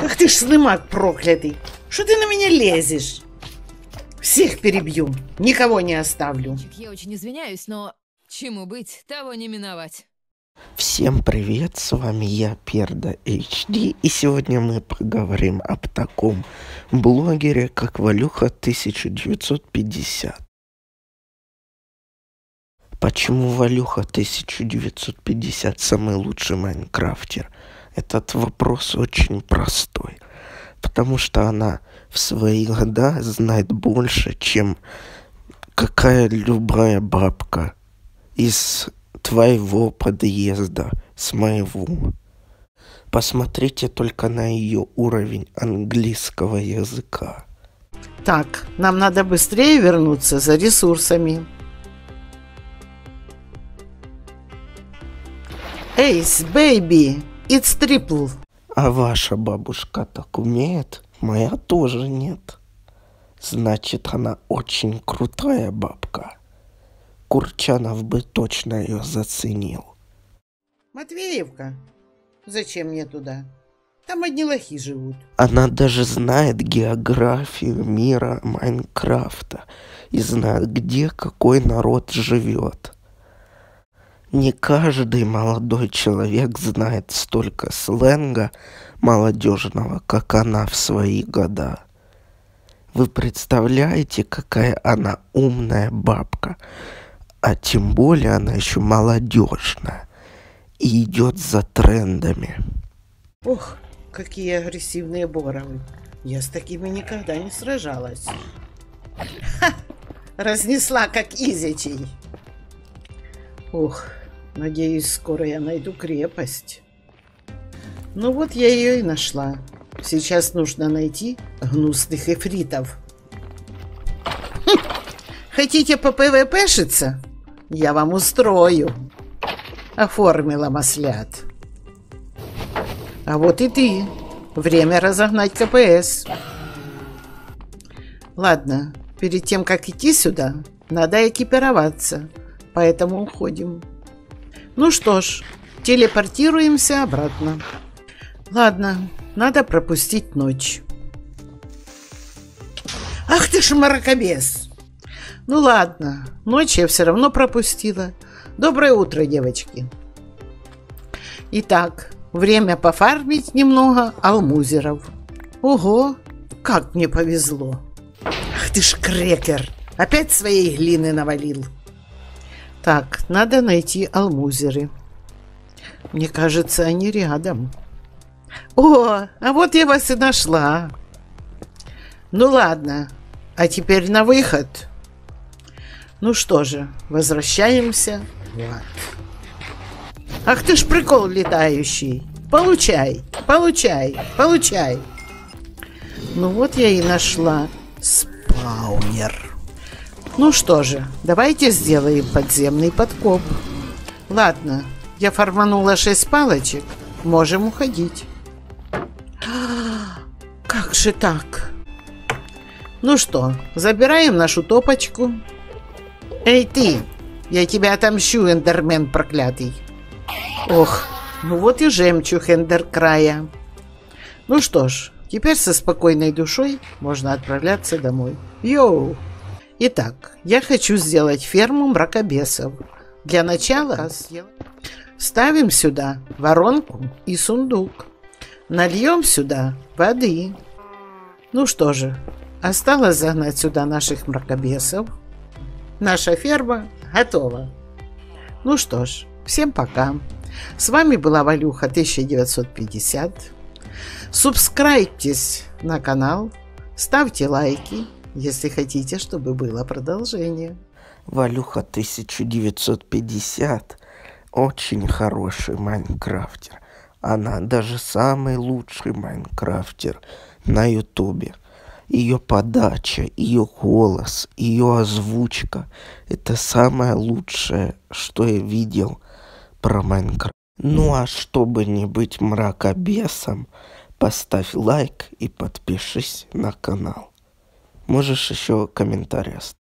Ах ты ж слымак проклятый! Что ты на меня лезешь? Всех перебью, никого не оставлю. Я очень извиняюсь, но чему быть, того не миновать. Всем привет, с вами я, Перда HD, и сегодня мы поговорим об таком блогере, как Валюха 1950. Почему Валюха 1950 самый лучший майнкрафтер? Этот вопрос очень простой, потому что она в свои года знает больше, чем какая любая бабка из твоего подъезда, с моего. Посмотрите только на ее уровень английского языка. Так, нам надо быстрее вернуться за ресурсами. Эйс, бэйби, it's triple. А ваша бабушка так умеет? Моя тоже нет. Значит, она очень крутая бабка. Курчанов бы точно ее заценил. Матвеевка? Зачем мне туда? Там одни лохи живут. Она даже знает географию мира Майнкрафта и знает, где какой народ живет. Не каждый молодой человек знает столько сленга молодежного, как она в свои года. Вы представляете, какая она умная бабка? А тем более она еще молодежная и идет за трендами. Ох, какие агрессивные боровы. Я с такими никогда не сражалась. Ха! Разнесла, как изичей. Ох, надеюсь, скоро я найду крепость. Ну вот я ее и нашла. Сейчас нужно найти гнусных эфритов. Хотите по ПВПшиться? Я вам устрою. Оформила маслят. А вот и ты. Время разогнать КПС. Ладно, перед тем, как идти сюда, надо экипироваться. Поэтому уходим. Ну что ж, телепортируемся обратно. Ладно, надо пропустить ночь. Ах ты ж мракобес! Ну ладно, ночь я все равно пропустила. Доброе утро, девочки. Итак, время пофармить немного алмузеров. Ого, как мне повезло. Ах ты ж крекер, опять своей глины навалил. Так, надо найти алмузеры. Мне кажется, они рядом. О, а вот я вас и нашла. Ну ладно, а теперь на выход. Ну что же, возвращаемся в ад. Ах ты ж прикол летающий. Получай, получай, получай. Ну вот я и нашла спаунер. Ну что же, давайте сделаем подземный подкоп. Ладно, я фарманула 6 палочек. Можем уходить. Как же так? Ну что, забираем нашу топочку. Эй ты, я тебя отомщу, эндермен проклятый. Ох, ну вот и жемчуг эндеркрая. Ну что ж, теперь со спокойной душой можно отправляться домой. Йоу! Итак, я хочу сделать ферму мракобесов. Для начала ставим сюда воронку и сундук. Нальем сюда воды. Ну что же, осталось загнать сюда наших мракобесов. Наша ферма готова. Ну что ж, всем пока. С вами была Валюха 1950. Субскрайбьтесь на канал, ставьте лайки, если хотите, чтобы было продолжение. Валюха 1950 очень хороший майнкрафтер. Она даже самый лучший майнкрафтер на ютубе. Ее подача, ее голос, ее озвучка — это самое лучшее, что я видел про Майнкрафт. Ну а чтобы не быть мракобесом, поставь лайк и подпишись на канал. Можешь еще комментарий оставить.